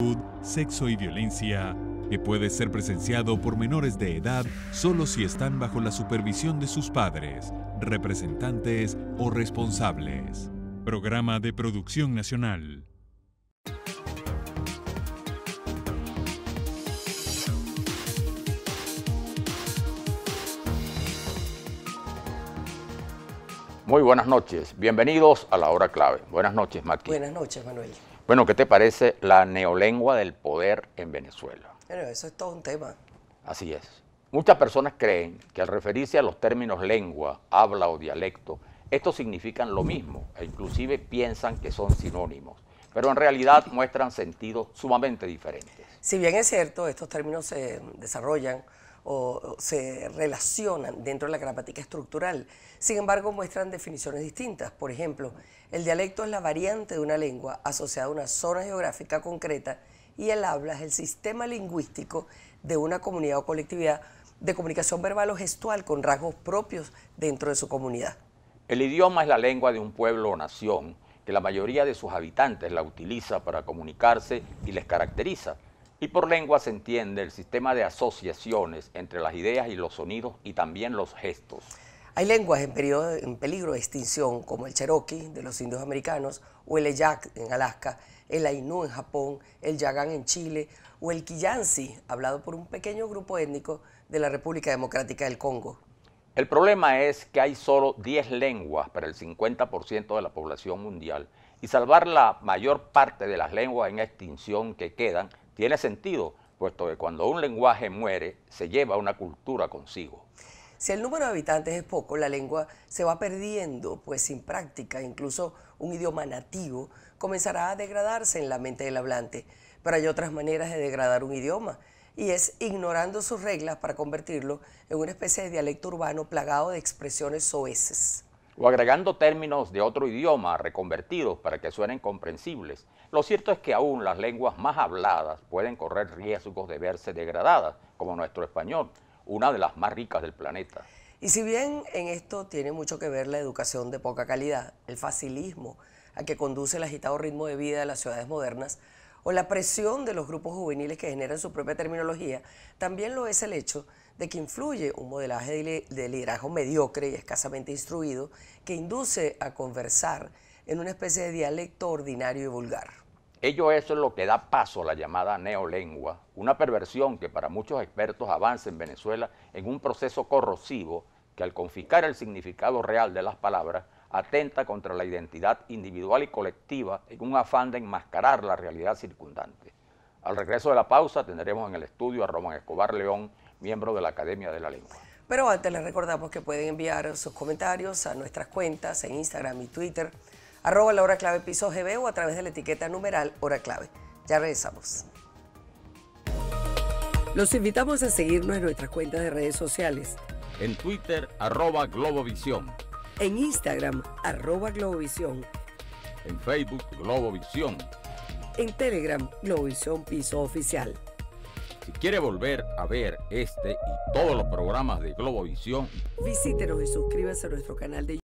sexo y violencia, que puede ser presenciado por menores de edad solo si están bajo la supervisión de sus padres, representantes o responsables. Programa de Producción Nacional. Muy buenas noches, bienvenidos a La Hora Clave. Buenas noches, Maki. Buenas noches, Manuel. Bueno, ¿qué te parece la neolengua del poder en Venezuela? Bueno, eso es todo un tema. Así es. Muchas personas creen que al referirse a los términos lengua, habla o dialecto, estos significan lo mismo e inclusive piensan que son sinónimos, pero en realidad muestran sentidos sumamente diferentes. Si bien es cierto, estos términos se desarrollan o se relacionan dentro de la gramática estructural, sin embargo muestran definiciones distintas. Por ejemplo, el dialecto es la variante de una lengua asociada a una zona geográfica concreta y el habla es el sistema lingüístico de una comunidad o colectividad de comunicación verbal o gestual con rasgos propios dentro de su comunidad. El idioma es la lengua de un pueblo o nación que la mayoría de sus habitantes la utiliza para comunicarse y les caracteriza. Y por lengua se entiende el sistema de asociaciones entre las ideas y los sonidos y también los gestos. Hay lenguas en peligro de extinción, como el Cherokee de los indios americanos, o el Eyak en Alaska, el Ainu en Japón, el Yagán en Chile, o el Kiyansi, hablado por un pequeño grupo étnico de la República Democrática del Congo. El problema es que hay solo 10 lenguas para el 50% de la población mundial, y salvar la mayor parte de las lenguas en extinción que quedan tiene sentido, puesto que cuando un lenguaje muere, se lleva una cultura consigo. Si el número de habitantes es poco, la lengua se va perdiendo, pues sin práctica, incluso un idioma nativo comenzará a degradarse en la mente del hablante. Pero hay otras maneras de degradar un idioma, y es ignorando sus reglas para convertirlo en una especie de dialecto urbano plagado de expresiones soeces. O agregando términos de otro idioma reconvertidos para que suenen comprensibles. Lo cierto es que aún las lenguas más habladas pueden correr riesgos de verse degradadas, como nuestro español, una de las más ricas del planeta. Y si bien en esto tiene mucho que ver la educación de poca calidad, el facilismo a que conduce el agitado ritmo de vida de las ciudades modernas, o la presión de los grupos juveniles que generan su propia terminología, también lo es el hecho de que influye un modelaje de liderazgo mediocre y escasamente instruido que induce a conversar en una especie de dialecto ordinario y vulgar. Eso es lo que da paso a la llamada neolengua, una perversión que para muchos expertos avanza en Venezuela en un proceso corrosivo que al confiscar el significado real de las palabras atenta contra la identidad individual y colectiva en un afán de enmascarar la realidad circundante. Al regreso de la pausa tendremos en el estudio a Román Escobar León, miembro de la Academia de la Lengua. Pero antes les recordamos que pueden enviar sus comentarios a nuestras cuentas en Instagram y Twitter, @La Hora Clave Piso GB o a través de la etiqueta numeral Hora Clave. Ya regresamos. Los invitamos a seguirnos en nuestras cuentas de redes sociales. En Twitter, @Globovisión. En Instagram, @Globovisión. En Facebook, Globovisión. En Telegram, Globovisión Piso Oficial. Si quiere volver a ver este y todos los programas de Globovisión, visítenos y suscríbase a nuestro canal de YouTube.